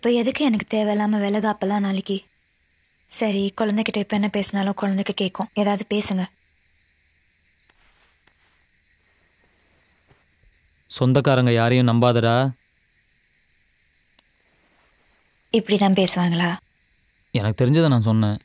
இப்போ எதுக்கு எனக்கு தேவையில்லாமல் விலகாப்பெல்லாம் நாளைக்கு? சரி, குழந்தைகிட்ட இப்போ என்ன பேசினாலும் குழந்தைக்கு கேட்கும். ஏதாவது பேசுங்க. சொந்தக்காரங்க யாரையும் நம்பாதடா. இப்படி தான் பேசுவாங்களா? எனக்கு தெரிஞ்சதை நான் சொன்னேன்.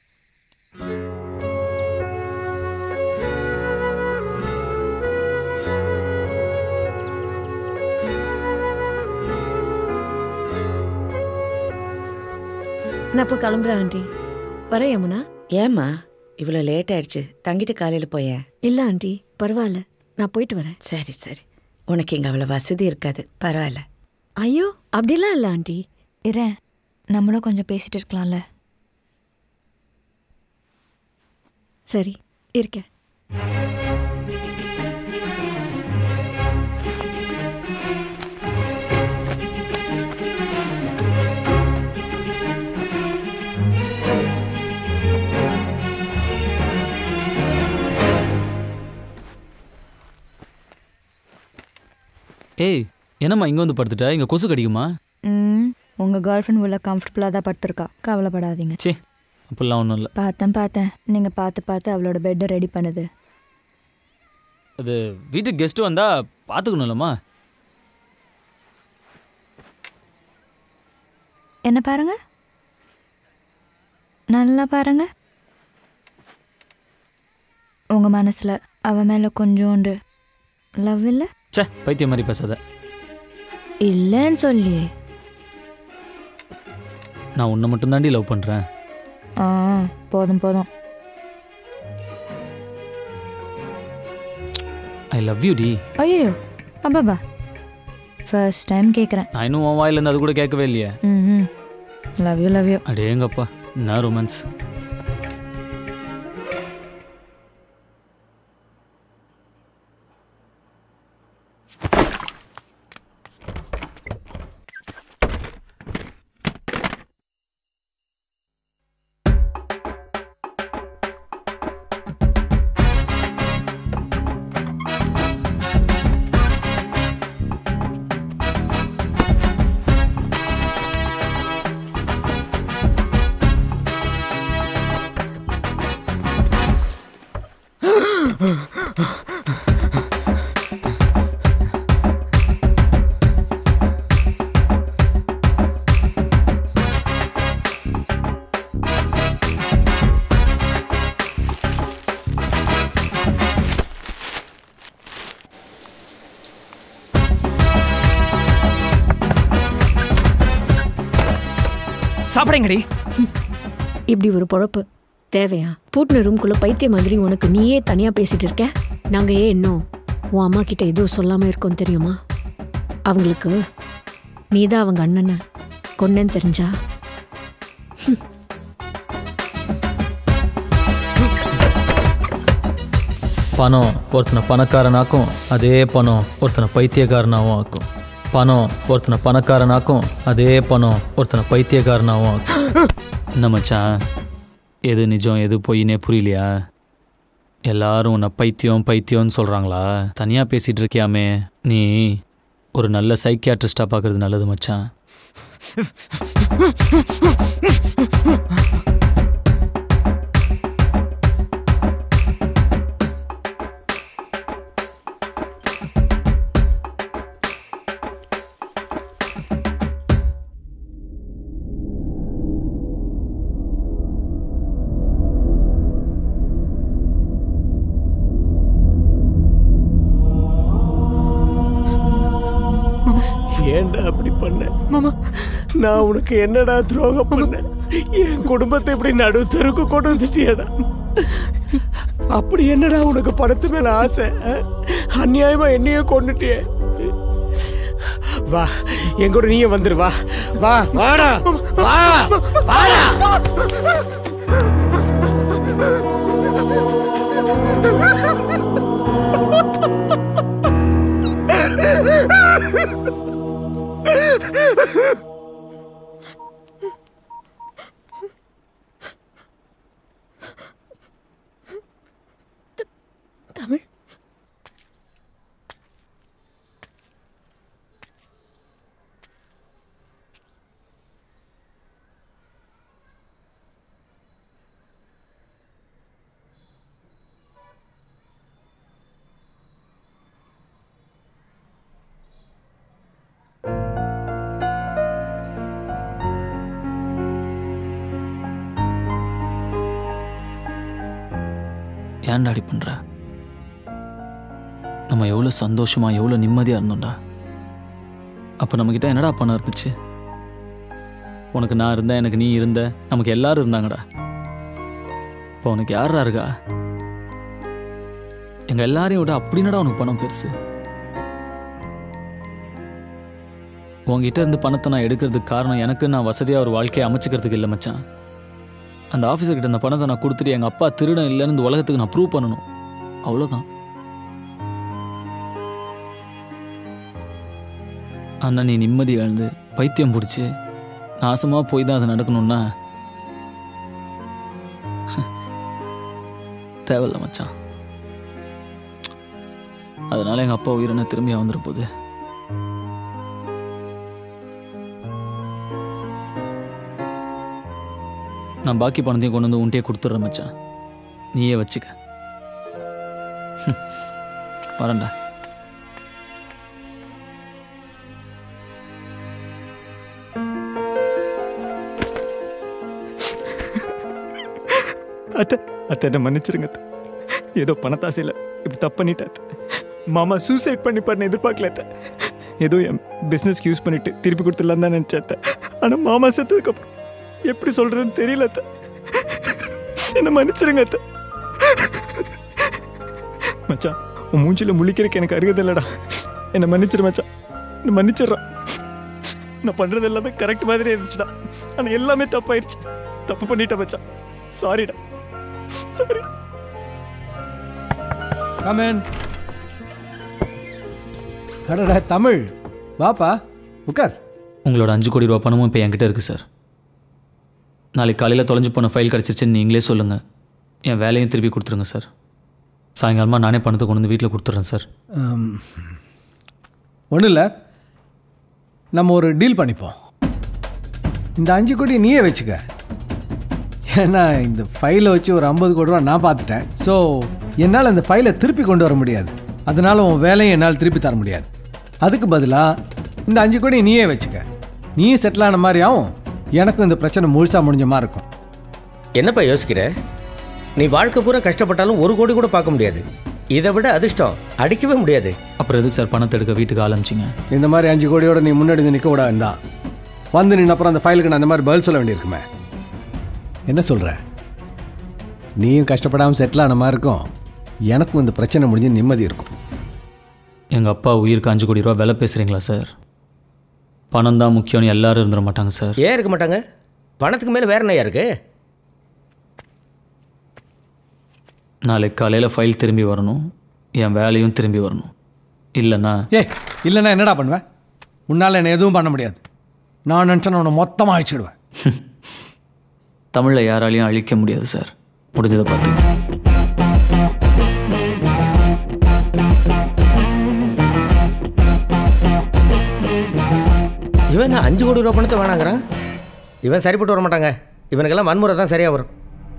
நான் இப்போ கிளம்புறேன் ஆண்டி. வரேன் யமுனா. ஏம்மா இவ்வளோ லேட் ஆயிடுச்சு? தங்கிட்டு காலையில் போயேன். இல்லை ஆண்டி, பரவாயில்ல, நான் போயிட்டு வரேன். சரி சரி, உனக்கு இங்கே அவ்வளோ வசதி இருக்காது, பரவாயில்ல. ஐயோ அப்படிலாம் இல்லை ஆண்டி. இரேன், நம்மளும் கொஞ்சம் பேசிட்டு இருக்கலாம்ல. சரி இருக்கேன். ஏய், என்னம்மா இங்கே வந்து படுத்துட்டா? இங்கே கொசு கடிக்குமா? உங்கள் கேர்ள் ஃப்ரெண்ட் உள்ள கம்ஃபர்டபுளாக தான் படுத்துருக்கா, கவலைப்படாதீங்க. சே, அப்படிலாம் ஒன்றும் இல்லை. பார்த்தேன், நீங்கள் பார்த்து அவளோட பெட்டை ரெடி பண்ணுது. அது வீட்டுக்கு கெஸ்ட்டு வந்தால் பார்த்துக்கணும்லம்மா. என்ன பாருங்க, நல்லா பாருங்க. உங்கள் மனசில் அவன் மேலே கொஞ்சோண்டு லவ் இல்லை? சே, பைத்தியம் மாதிரி பேசாத. இல்லைன்னு சொல்லி. நான் உன்னை மட்டும்தாண்டி லவ் பண்ணுறேன். போதும். ஐ லவ் யூ டி. ஐயோ அப்பாபா, ஃபர்ஸ்ட் டைம் கேட்குறேன். நான் இன்னும் உன் வாயிலேருந்து அது கூட கேட்கவே இல்லையே. Love you. அடேங்கப்பா, என்ன ரொமான்ஸ். சாப்பிடுங்கடி. இப்படி ஒரு பொழப்பு தேவையா? பூட்டின ரூம்குள்ள பைத்திய மாதிரி உனக்கு நீயே தனியா பேசிட்டு இருக்க. நாங்க ஏன் இன்னும் உன் அம்மா கிட்ட எதுவும் சொல்லாம இருக்கோம் தெரியுமா? அவங்களுக்கு நீதான் அவங்க அண்ணனை கொன்னேன்னு தெரிஞ்சா பணம் ஒருத்தனை பணக்காரனாக்கும், அதே பணம் ஒருத்தனை பைத்தியக்காரனாகவும் ஆக்கும். பணம் ஒருத்தனை பணக்காரனாக்கும், அதே பணம் ஒருத்தனை பைத்தியக்காரனாகவும் ஆக்கும். என்ன மச்சான், எது நிஜம் எது பொய்னே புரியலையா? எல்லாரும் உன்னை பைத்தியம்னு சொல்கிறாங்களா? தனியாக பேசிகிட்டு இருக்கியாமே, நீ ஒரு நல்ல சைக்கியாட்ரிஸ்டாக பார்க்குறது நல்லது மச்சான். ஏன்டா அப்படி பண்ண மாமா? நான் உனக்கு என்னடா துரோகம் பண்ண? என் குடும்பத்தை இப்படி நடுத்தருக்கு கொண்டு வந்துட்டியடா. அப்படி என்னடா உனக்கு பணத்து மேல ஆசை? அநியாயமா என்னையே கொண்டுட்டிய. வா, என் கூட நீயே வந்துரு. வா வா வாடா, வா வாடா. தமிழ், ஏன்டா அடி பண்ற? நம்ம எவ்வளோ சந்தோஷமா எவ்வளோ நிம்மதியாக இருந்தோம்டா. அப்போ நம்மக்கிட்ட என்னடா பணம் இருந்துச்சு? உனக்கு நான் இருந்தேன், எனக்கு நீ இருந்த, நமக்கு எல்லாரும் இருந்தாங்கடா. இப்போ உனக்கு யாரா இருக்கா? எங்கள் எல்லாரையும் விட அப்படின்னடா உனக்கு பணம் பெருசு. உங்ககிட்ட இருந்து பணத்தை நான் எடுக்கிறதுக்கு காரணம் எனக்கு நான் வசதியாக ஒரு வாழ்க்கையை அமைச்சிக்கிறதுக்கு இல்லை மச்சான். அந்த ஆஃபீஸர்கிட்ட இந்த பணத்தை நான் கொடுத்துட்டு எங்கள் அப்பா திருடன் இல்லைன்னு இந்த உலகத்துக்கு நான் ப்ரூவ் பண்ணணும். அவ்வளோதான். ஆனால் நீ நிம்மதி இழந்து பைத்தியம் பிடிச்சி நாசமாக போய் தான் அது நடக்கணும்னா தேவையில்ல மச்சான். அதனால எங்கள் அப்பா உயிரின திரும்பி வந்துட போகுது. நான் பாக்கி பணத்தையும் கொண்டு வந்து உன்ட்டே கொடுத்துட்றேன் மச்சான். நீயே வச்சுக்க. வரேன்டா. அத்தை என்ன மன்னிச்சிருங்க. ஏதோ பணத்தாசையில் இப்படி தப்பு பண்ணிட்டேன். மாமா சூசைட் பண்ணிப்பாருன்னு எதிர்பார்க்கல. ஏதோ என் பிஸ்னஸ்க்கு யூஸ் பண்ணிட்டு திருப்பி கொடுத்துடலாம் தான் நினச்சேன். ஆனால் மாமா செத்ததுக்கப்புறம் எப்படி சொல்கிறதுன்னு தெரியல. என்ன மன்னிச்சிருங்க அத்தை. மச்சான், உன் மூஞ்சில முழிக்கிறதுக்கு எனக்கு அருகதை இல்லைடா. என்னை மன்னிச்சிரு மச்சான். என்ன மன்னிச்சிடுறான். நான் பண்ணுறது எல்லாமே கரெக்ட் மாதிரி இருந்துச்சுடா. ஆனால் எல்லாமே தப்பாயிருச்சு. தப்பு பண்ணிட்டேன் மச்சான். சாரிடா. சாரி. கமன். அடடா தமிழ், வாப்பா உட்கார். உங்களோட 5 கோடி ரூபா பணமும் இப்போ என்கிட்ட இருக்குது சார். நாளைக்கு காலையில் தொலைஞ்சு போன ஃபைல் கிடச்சிருச்சுன்னு நீங்களே சொல்லுங்கள். என் வேலையும் திருப்பி கொடுத்துருங்க சார். சாயங்காலமாக நானே பணத்தை கொண்டு வந்து வீட்டில் கொடுத்துட்றேன் சார். ஒன்றும் இல்லை, நம்ம ஒரு டீல் பண்ணிப்போம். இந்த 5 கோடி நீயே வச்சுக்க. ஏன்னா இந்த ஃபைலை வச்சு ஒரு 50 கோடி ரூபா நான் பார்த்துட்டேன். ஸோ என்னால் அந்த ஃபைலை திருப்பி கொண்டு வர முடியாது. அதனால் உன் வேலையை என்னால் திருப்பி தர முடியாது. அதுக்கு பதிலாக இந்த 5 கோடி நீயே வச்சுக்க. நீயும் செட்டில் ஆன மாதிரி ஆகும், எனக்கும் இந்த பிரச்சனை முழுசாக முடிஞ்ச மாதிரி இருக்கும். என்னப்பா யோசிக்கிற? நீ வாழ்க்கை பூரா கஷ்டப்பட்டாலும் 1 கோடி கூட பார்க்க முடியாது. இதை விட அதிர்ஷ்டம் அடிக்கவே முடியாது. அப்புறம் எதுக்கு சார் பணத்தை எடுக்க வீட்டுக்கு ஆரம்பிச்சிங்க? இந்த மாதிரி 5 கோடியோட நீ முன்னாடி நிற்க விட வேண்டாம். வந்து நின்று அப்புறம் அந்த ஃபைலுக்கு நான் அந்த மாதிரி பதில் சொல்ல வேண்டியிருக்குமே. என்ன சொல்கிற? நீயும் கஷ்டப்படாமல் செட்டில் ஆன மாதிரி இருக்கும், எனக்கும் இந்த பிரச்சனை முடிஞ்சு நிம்மதி இருக்கும். எங்கள் அப்பா உயிருக்கு 5 கோடி ரூபா விலை பேசுகிறீங்களா சார்? பணம் தான் முக்கியம்னு எல்லாரும் இருந்துட மாட்டாங்க சார். ஏன் இருக்க மாட்டாங்க? பணத்துக்கு மேலே வேற என்ன இருக்கு? நாளைக்கு காலையில் ஃபைல் திரும்பி வரணும், என் வேலையும் திரும்பி வரணும். இல்லைண்ணா இல்லைண்ணா என்னடா பண்ணுவேன்? உன்னால் என்ன எதுவும் பண்ண முடியாது. நான் நினச்சேன் உன்னை மொத்தமாக அழிச்சிடுவேன். தமிழை யாராலையும் அழிக்க முடியாது சார். முடிஞ்சதை பார்த்தீங்க. இவன் 5 கோடி ரூபா பணத்தை வேணாங்கிறான். இவன் சரிப்பட்டு வர மாட்டாங்க. இவனுக்கெல்லாம் வன்முறை தான் சரியாக வரும்.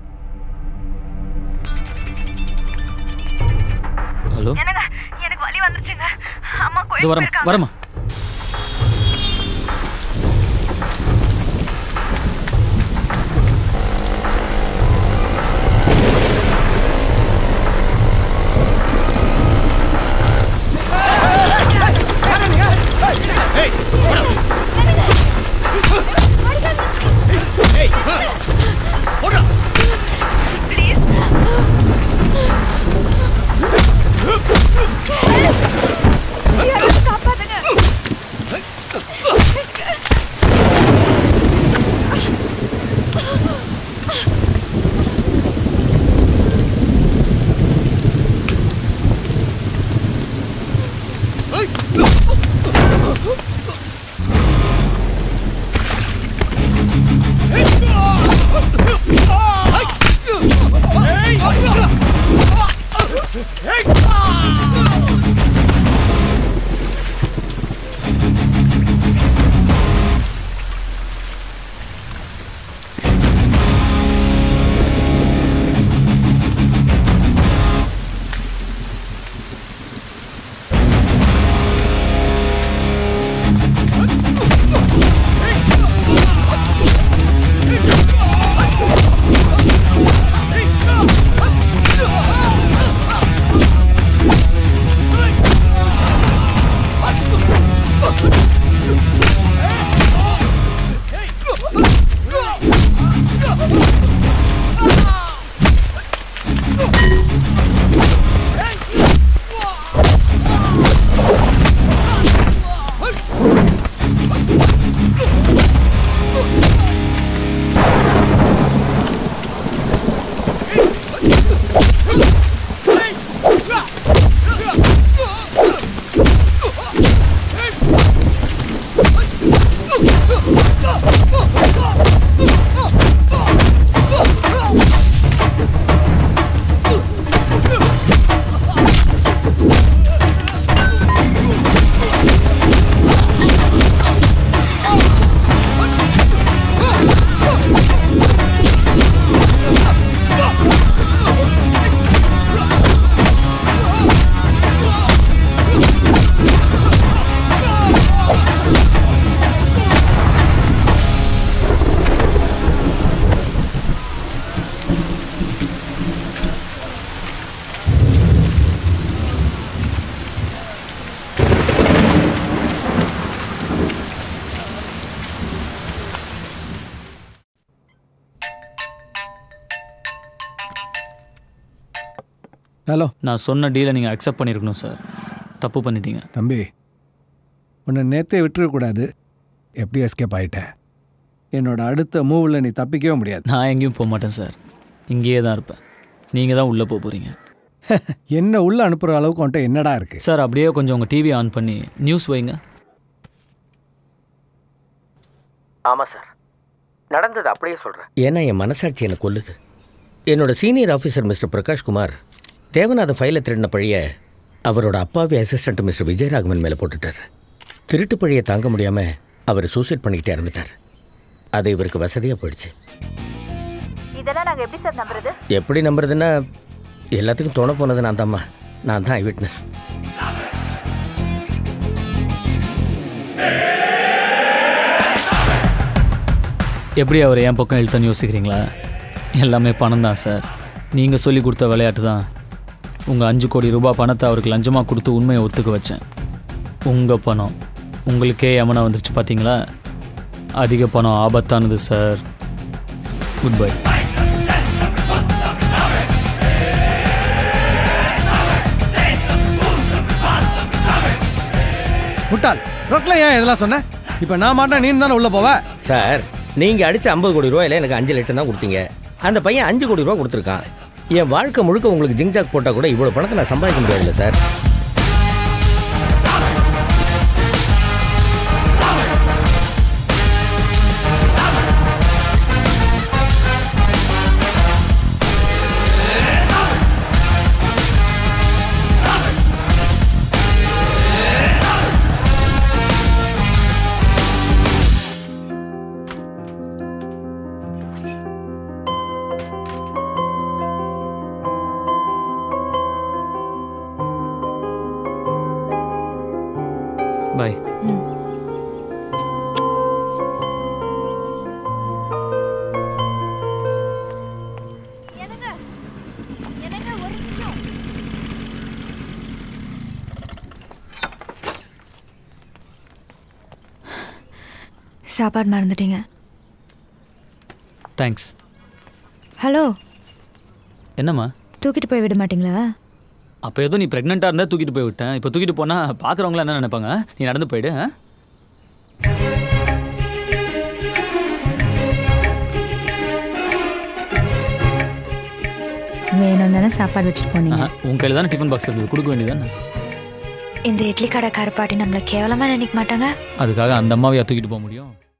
ஹலோ, எனக்கு வலி வந்துருச்சுங்க. அம்மா வரமா. காப்பாத்துங்க. ஹலோ. நான் சொன்ன டீலை நீங்கள் அக்செப்ட் பண்ணியிருக்கணும் சார். தப்பு பண்ணிட்டீங்க. தம்பி, உன்னை நேற்றே விட்டுறக்கூடாது. எப்படி எஸ்கேப் ஆகிட்டேன். என்னோட அடுத்த மூவில் நீ தப்பிக்கவே முடியாது. நான் எங்கேயும் போக மாட்டேன் சார். இங்கேயே தான் இருப்பேன். நீங்கள் தான் உள்ளே போகிறீங்க. என்ன உள்ளே அனுப்புகிற அளவுக்கு உன்ட்ட என்னடா இருக்குது? சார் அப்படியே கொஞ்சம் உங்கள் டிவி ஆன் பண்ணி நியூஸ் வைங்க. ஆமாம் சார், நடந்தது அப்படியே சொல்கிறேன். ஏன்னா என் மனசாட்சி என்னை கொல்லுது. என்னோட senior officer mister Prakashkumar Devanathan ஃபைலை திருடின பழிய அவரோட அப்பாவி அசிஸ்டண்ட் மிஸ்டர் விஜயராகவன் மேலே போட்டுட்டார். திருட்டு பழியை தாங்க முடியாமல் அவர் சூசைட் பண்ணிக்கிட்டே இறந்துட்டார். அது இவருக்கு வசதியாக போயிடுச்சு. இதெல்லாம் நாங்கள் எப்படி சார் நம்புறது? எப்படி நம்புறதுன்னா, எல்லாத்துக்கும் தோண போனது நான் தான்மா. நான் தான் ஐ விட்னஸ். எப்படி அவர் என் பக்கம் இழுத்தன்னு யோசிக்கிறீங்களா? எல்லாமே பணம் தான் சார். நீங்கள் சொல்லி கொடுத்த விளையாட்டு தான். உங்கள் 5 கோடி ரூபாய் பணத்தை அவருக்கு லஞ்சமாக கொடுத்து உண்மையை ஒத்துக்க வச்சேன். உங்கள் பணம் உங்களுக்கே யமனா வந்துருச்சு பார்த்தீங்களா? அதிக பணம் ஆபத்தானது சார். Good bye. முட்டாள், ட்ரெஸ்ல ஏன் இதெல்லாம் சொன்ன? இப்போ நான் மாட்டேன், நீ தானே உள்ளே போவ. சார், நீங்கள் அடித்த 50 கோடி ரூபாயில் எனக்கு 5 லட்சம் தான் கொடுத்தீங்க. அந்த பையன் 5 கோடி ரூபா கொடுத்துருக்கான். என் வாழ்க்கை முழுக்க உங்களுக்கு ஜிங்ஜாக் போட்டால் கூட இவ்வளோ பணத்தை நான் சம்பாதிக்க முடியாதுல்ல சார். பாய். சாப்பாடு மறந்துட்டீங்க. தேங்க்ஸ். ஹலோ, என்னம்மா? தூக்கிட்டு போய் விட மாட்டீங்களா? அப்போ ஏதோ நீ ப்ரெக்னெண்ட்டாக இருந்தால் தூக்கிட்டு போய் விட்டேன். இப்போ தூக்கிட்டு போனால் பார்க்குறவங்களாம் என்ன நினைப்பாங்க? நீ நடந்து போயிடு. வேணும் தானே சாப்பாடு விட்டுட்டு போனீங்க. உன் கையில் தானே டிஃபன் பாக்ஸ் இருந்தது, கொடுக்க வேண்டியதானே? இந்த இட்லி கடை காரப்பாட்டி நம்மளை கேவலமாக நினைக்க மாட்டாங்க. அதுக்காக அந்த அம்மாவையா தூக்கிட்டு போக முடியும்?